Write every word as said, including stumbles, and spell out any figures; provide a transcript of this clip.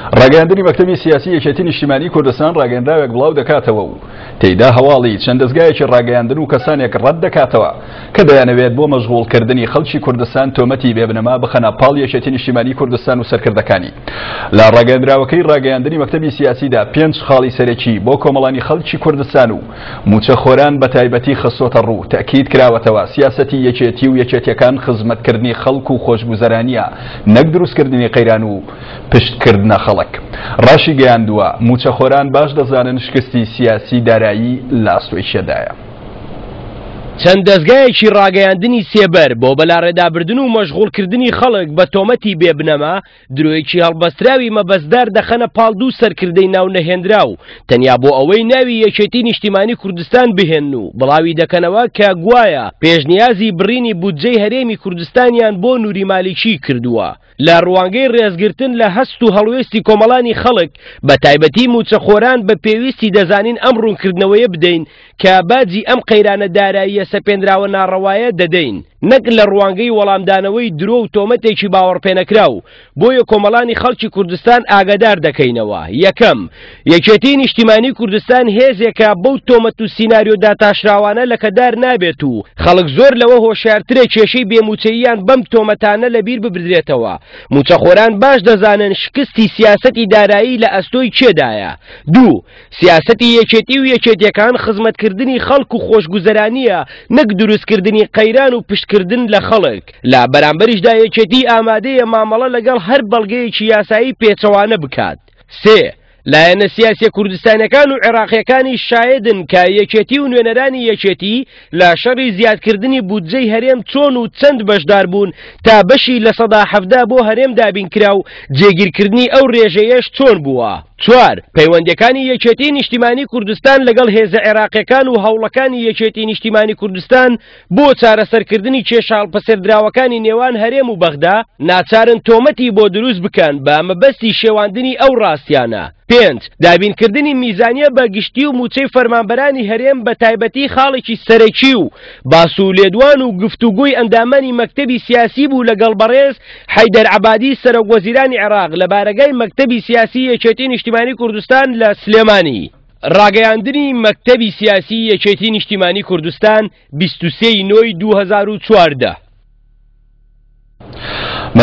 ڕاگەیاندنی مەکتەبی سیاسی یەکێتی نیشتیمانی کوردستان ڕاگەیەندراوێک بڵاو دەکاتەوە و تێیدا هەواڵی چەند دەستگایەکی ڕاگەیاندن و کەسانێک ڕەت دەکاتەوە کە دەیانەوێت بۆ مەشغوڵکردنی خەڵکی کوردستان تۆمەتی بێبنەما بخەنە پاڵ یەکێتی نیشتیمانی کوردستان و سەرکردەکانی. لە ڕاگەیەندراوەکەی ڕاگەیاندنی مەکتەبی سیاسیدا پێنج خاڵی سەرەکی بۆ کۆمەڵانی خەڵکی کوردستان و موچەخۆران بە تایبەتی خستۆتە ڕوو. تەکید کراوەتەوە سیاسەتی یەکێتی و یەکێتیەکان خزمەتکردنی خەڵک و خۆشگوزەرانیە نەک دروستکردنی قەیران و پشتکردنە خەڵک. ڕاشی گەیاندووە موچەخۆران باش دەزانن شکستی سیاسی دارایی لە ئەستۆی شێدایە. چەند دەستگایەکی ڕاگەیاندنی سێبەر بۆ بەلاڕێدابردن و مەشغوڵکردنی خەڵک بە تۆمەتی بێبنەما درۆیەکی هەڵبەستراوی مەبەستدار دەخەنە پاڵدوو سەرکردەی ناو نەهێنرا و تەنیا بۆ ئەوەی ناوی یەکێتی نیشتیمانی کوردستان بهێن و بڵاوی دەکەنەوە کە گوایە پێشنیازی بڕینی بودجەی هەرێمی کوردستانیان بۆ نووری مالیکی کردووە. لە ڕوانگەی ڕێزگرتن لە هەست و هەڵوێستی کۆمەڵانی خەڵک بە تایبەتی موچەخۆران بە پێویستی دەزانین ئەم ڕوونکردنەوەیە بدەین کە باجی ئەم قەیرانە داراییە سەپێنراوە ناڕەوایە دەدەین نەک لە ڕوانگەی وەڵامدانەوەی درۆ و تۆمەتێکی باوەڕپێنەکراو. بۆیە کۆمەڵانی خەڵکی کوردستان ئاگادار دەکەینەوە. یەکەم، یەکێتی نیشتیمانی کوردستان هێزێکە بەو تۆمەت و سیناریۆدا تاشراوانە لەکەدار نابێت و خەڵک زۆر لەوە هۆشیارترە کێشەی بێموچەییان بەم تۆمەتانە لەبیر ببردرێتەوە. موچەخۆران باش دەزانن شکستی سیاسەتی دارایی لە ئەستۆی کێدایە. دوو، سیاسەتی یەکێتی و یەکێتیەکان خزمەتکردنی خەڵک و خۆشگوزەرانیە نەک دروستکردنی قەیران و پشتکردن لە خەڵک. لە بەرامبەریشدا یەکێتی ئامادەیە مامەڵە لەگەڵ هەر بەڵگەیەکی یاسایی پێچەوانە بکات. سێ، لایەنە سیاسی کوردستانەکان و عێراقیەکانی شایدن کە یەکێتی و نوێنەرانی یەکێتی لە شەڕی زیادکردنی بودجەی هەرێم چۆن و چەند بەشدار بوون تا بەشی لە سەدا حەفدا بۆ هەرێم دابینکرا و جێگیرکردنی ئەو ڕێژەیەش چۆن بووە. چوار، پەیوەندیەکانی یەکێتی نیشتیمانی کوردستان لەگەڵ هێزە عێراقیەکان و هەوڵەکانی یەکێتی نیشتیمانی کوردستان بۆ چارەسەرکردنی کێشاڵپەسەردراوەکانی نێوان هەرێم و بەغدا ناچارن تۆمەتی بۆ دروست بکەن بە مەبەستی شێواندنی ئەو ڕاستیانە. پێنج، دابینکردنی میزانیە بە گشتی و موچەی فەرمانبەرانی هەرێم بە تایبەتی خاڵێکی سەرەکی و باسوولێدوان و گفتوگوی ئەندامانی مەکتەبی سیاسی بوو لەگەڵ بەڕێز حەیدەر عەبادی سەرۆکوەزیرانی عێراق لە بارگای مەکتەبی سیاسی یەکێتی نیشتیمانی کوردستان لە سلێمانی. ڕاگەیاندنی مەکتەبی سیاسی یەکێتی نیشتیمانی کوردستان بیست و سێی نۆی دوو هەزار و چواردە.